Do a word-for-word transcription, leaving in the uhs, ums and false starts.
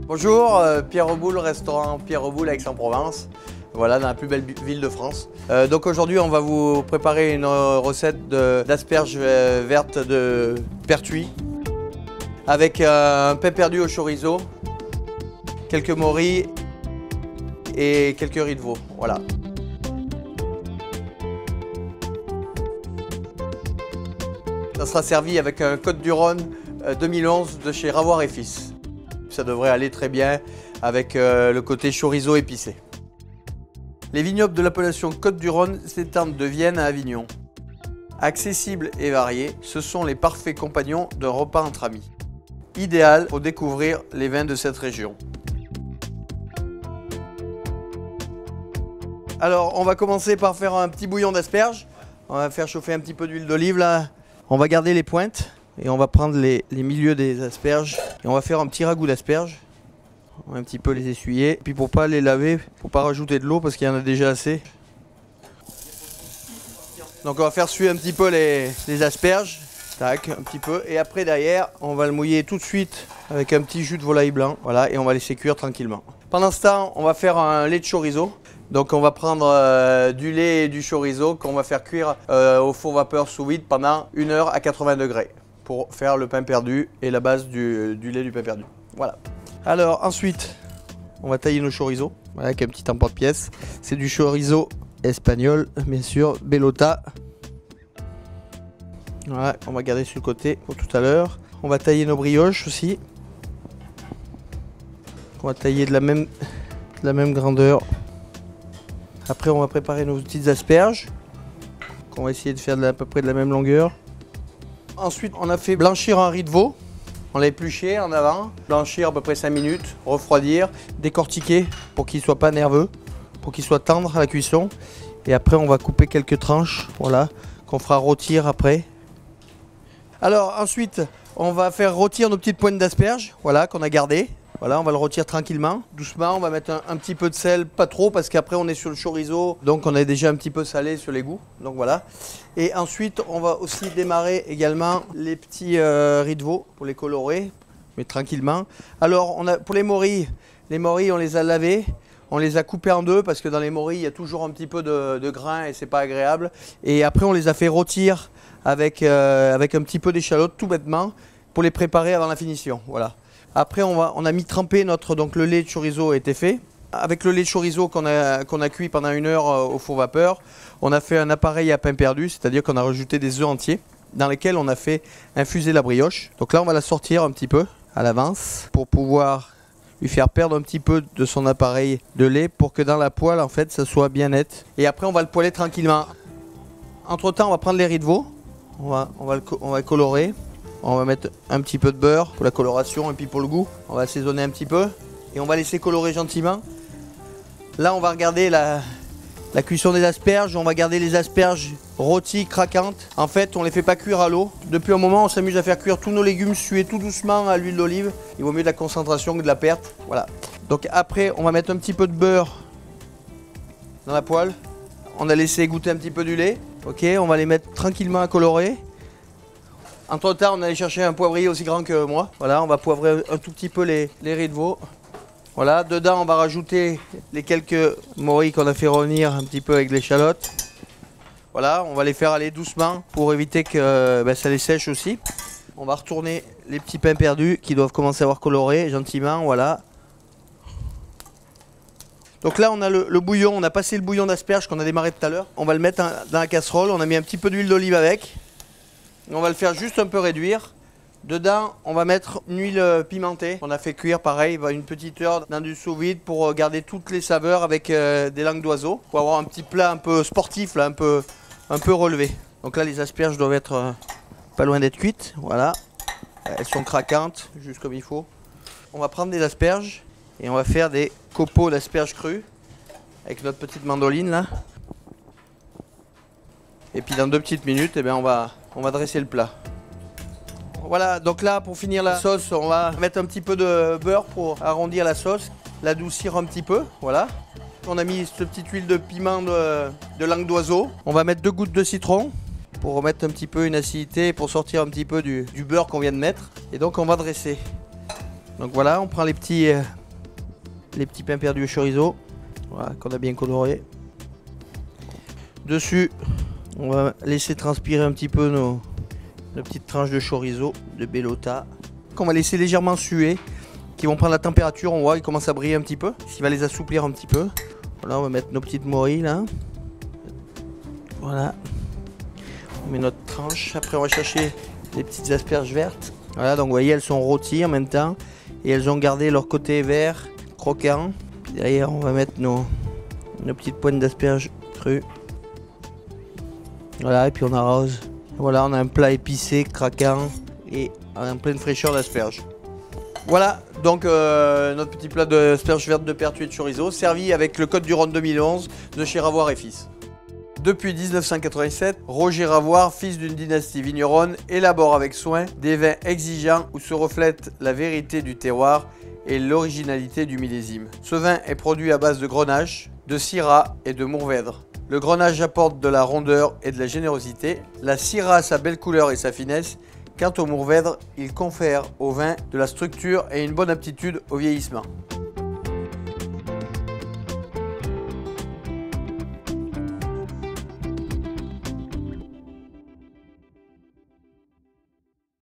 Bonjour, euh, Pierre Reboul, restaurant Pierre Reboul à Aix-en-Provence. Voilà, dans la plus belle ville de France. Euh, donc aujourd'hui, on va vous préparer une recette d'asperges vertes de Pertuis avec euh, un pain perdu au chorizo, quelques morilles et quelques riz de veau. Voilà. Ça sera servi avec un Côtes-du-Rhône deux mille onze de chez Ravoir et Fils. Ça devrait aller très bien avec euh, le côté chorizo épicé. Les vignobles de l'appellation Côtes-du-Rhône s'étendent de Vienne à Avignon. Accessibles et variés, ce sont les parfaits compagnons d'un repas entre amis. Idéal pour découvrir les vins de cette région. Alors, on va commencer par faire un petit bouillon d'asperges. On va faire chauffer un petit peu d'huile d'olive là. On va garder les pointes et on va prendre les, les milieux des asperges et on va faire un petit ragoût d'asperges. On va un petit peu les essuyer. Puis pour pas les laver, faut pas rajouter de l'eau parce qu'il y en a déjà assez. Donc on va faire suer un petit peu les, les asperges. Tac, un petit peu. Et après derrière, on va le mouiller tout de suite avec un petit jus de volaille blanc. Voilà, et on va laisser cuire tranquillement. Pendant ce temps, on va faire un lait de chorizo. Donc on va prendre euh, du lait et du chorizo qu'on va faire cuire euh, au four vapeur sous vide pendant une heure à quatre-vingts degrés pour faire le pain perdu et la base du, du lait du pain perdu. Voilà. Alors ensuite, on va tailler nos chorizos voilà, avec un petit emporte-pièce. C'est du chorizo espagnol, bien sûr, bellota. Voilà, on va garder sur le côté pour tout à l'heure. On va tailler nos brioches aussi. On va tailler de la même, de la même grandeur. Après, on va préparer nos petites asperges. On va essayer de faire de la, à peu près de la même longueur. Ensuite, on a fait blanchir un riz de veau. On l'a épluché en avant. Blanchir à peu près cinq minutes. Refroidir. Décortiquer pour qu'il ne soit pas nerveux. Pour qu'il soit tendre à la cuisson. Et après, on va couper quelques tranches. Voilà. Qu'on fera rôtir après. Alors, ensuite, on va faire rôtir nos petites pointes d'asperges. Voilà, qu'on a gardées. Voilà, on va le rôtir tranquillement, doucement. On va mettre un, un petit peu de sel, pas trop, parce qu'après on est sur le chorizo, donc on est déjà un petit peu salé sur les goûts. Donc voilà. Et ensuite, on va aussi démarrer également les petits euh, riz de veau pour les colorer, mais tranquillement. Alors, on a, pour les morilles, les morilles, on les a lavées, on les a coupées en deux, parce que dans les morilles, il y a toujours un petit peu de, de grain et c'est pas agréable. Et après, on les a fait rôtir avec, euh, avec un petit peu d'échalote, tout bêtement, pour les préparer avant la finition. Voilà. Après, on, va, on a mis tremper notre, donc le lait de chorizo a été fait. Avec le lait de chorizo qu'on a, qu'on a cuit pendant une heure euh, au four vapeur, on a fait un appareil à pain perdu, c'est-à-dire qu'on a rajouté des œufs entiers dans lesquels on a fait infuser la brioche. Donc là, on va la sortir un petit peu à l'avance pour pouvoir lui faire perdre un petit peu de son appareil de lait pour que dans la poêle, en fait, ça soit bien net. Et après, on va le poêler tranquillement. Entre-temps, on va prendre les riz de veau, on va, on va, le, on va le colorer. On va mettre un petit peu de beurre pour la coloration et puis pour le goût. On va assaisonner un petit peu et on va laisser colorer gentiment. Là, on va regarder la, la cuisson des asperges. On va garder les asperges rôties, craquantes. En fait, on ne les fait pas cuire à l'eau. Depuis un moment, on s'amuse à faire cuire tous nos légumes suer tout doucement à l'huile d'olive. Il vaut mieux de la concentration que de la perte. Voilà. Donc après, on va mettre un petit peu de beurre dans la poêle. On a laissé goûter un petit peu du lait. Ok, on va les mettre tranquillement à colorer. Entre temps, on allait chercher un poivrier aussi grand que moi. Voilà, on va poivrer un tout petit peu les, les riz de veau. Voilà, dedans, on va rajouter les quelques morilles qu'on a fait revenir un petit peu avec l'échalote. Voilà, on va les faire aller doucement pour éviter que ben, ça les sèche aussi. On va retourner les petits pains perdus qui doivent commencer à avoir coloré gentiment. Voilà. Donc là, on a le, le bouillon. On a passé le bouillon d'asperges qu'on a démarré tout à l'heure. On va le mettre dans la casserole. On a mis un petit peu d'huile d'olive avec. On va le faire juste un peu réduire. Dedans, on va mettre une huile pimentée. On a fait cuire pareil, une petite heure dans du sous vide pour garder toutes les saveurs avec euh, des langues d'oiseau. Pour avoir un petit plat un peu sportif, là, un, peu, un peu relevé. Donc là, les asperges doivent être euh, pas loin d'être cuites. Voilà. Elles sont craquantes, juste comme il faut. On va prendre des asperges et on va faire des copeaux d'asperges crues avec notre petite mandoline là. Et puis dans deux petites minutes, eh bien, on va... On va dresser le plat. Voilà, donc là, pour finir la sauce, on va mettre un petit peu de beurre pour arrondir la sauce, l'adoucir un petit peu, voilà. On a mis cette petite huile de piment de, de langue d'oiseau. On va mettre deux gouttes de citron pour remettre un petit peu une acidité, pour sortir un petit peu du, du beurre qu'on vient de mettre. Et donc, on va dresser. Donc voilà, on prend les petits, euh, les petits pains perdus au chorizo, voilà, qu'on a bien coloré. Dessus, on va laisser transpirer un petit peu nos, nos petites tranches de chorizo, de bellota, qu'on va laisser légèrement suer, qui vont prendre la température. On voit, ils commencent à briller un petit peu, ce qui va les assouplir un petit peu. Voilà, on va mettre nos petites morilles là. Voilà. On met notre tranche. Après, on va chercher les petites asperges vertes. Voilà, donc vous voyez, elles sont rôties en même temps. Et elles ont gardé leur côté vert, croquant. Derrière, on va mettre nos, nos petites pointes d'asperges crues. Voilà, et puis on arrose. Voilà, on a un plat épicé, craquant et en pleine fraîcheur d'asperges. Voilà, donc euh, notre petit plat d'asperges vertes de Pertuis et de chorizo, servi avec le Côte du Rhône deux mille onze de chez Ravoire et Fils. Depuis mille neuf cent quatre-vingt-sept, Roger Ravoire, fils d'une dynastie vigneronne, élabore avec soin des vins exigeants où se reflète la vérité du terroir et l'originalité du millésime. Ce vin est produit à base de grenache, de syrah et de mourvèdre. Le grenache apporte de la rondeur et de la générosité, la syrah sa belle couleur et sa finesse. Quant au mourvèdre, il confère au vin de la structure et une bonne aptitude au vieillissement.